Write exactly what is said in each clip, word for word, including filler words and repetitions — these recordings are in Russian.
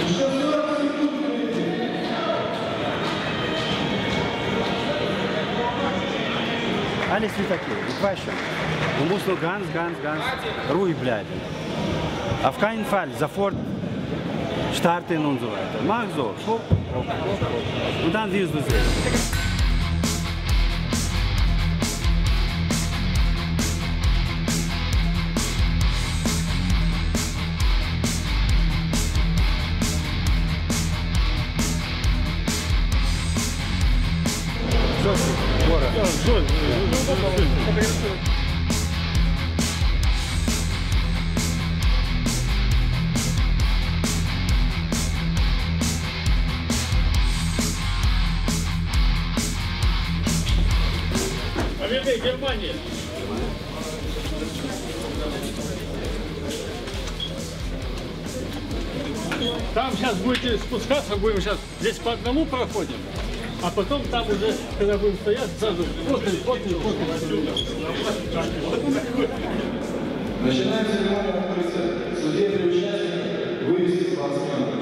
Alles wird okay, ich weiß schon. Du musst nur ganz, ganz, ganz ruhig bleiben. Auf keinen Fall sofort starten und so weiter. Mach so, hopp, hopp, hopp, hopp. Und dann wirst du sehen. Поверни, Германия! Там сейчас будете спускаться, будем сейчас здесь по одному проходим, а потом там уже, когда будем стоять, сразу после, после, после. Начинаем церемонию авторитета. Судебный участник вывести спортсмена.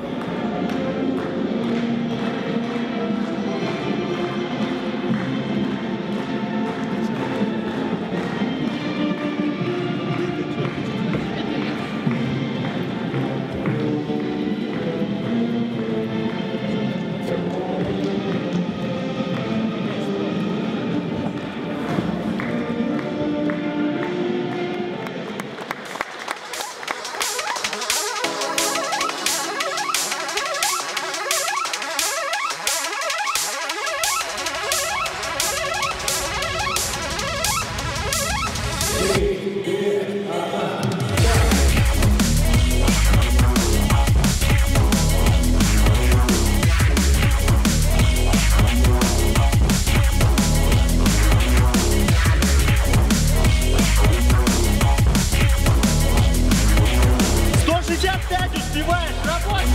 Успеваешь, работай!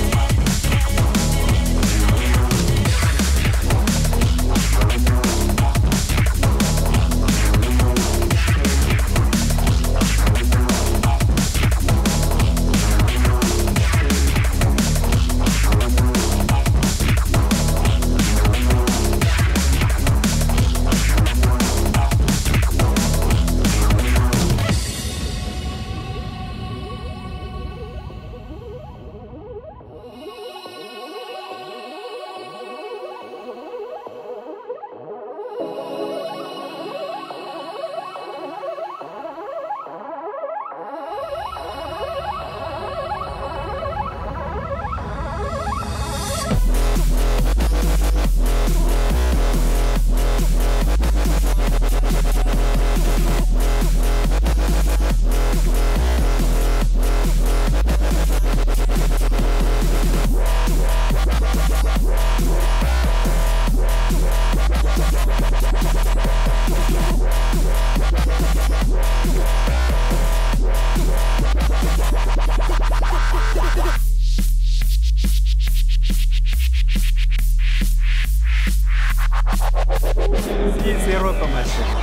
Сирота машина.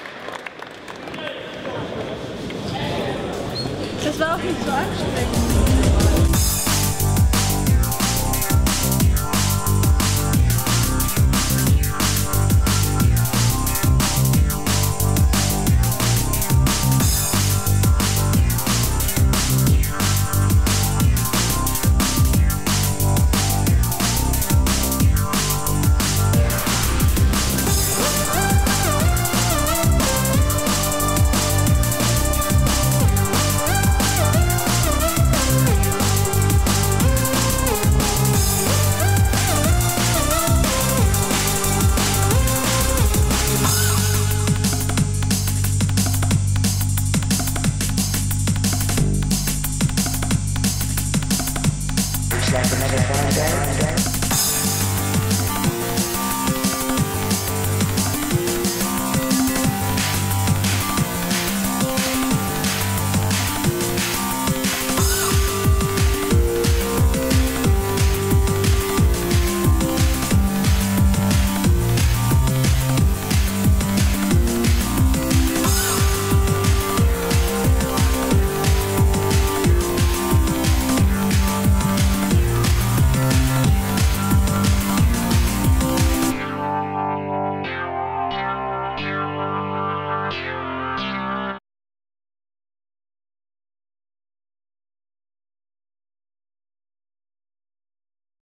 Das war auch nicht so anstrengend.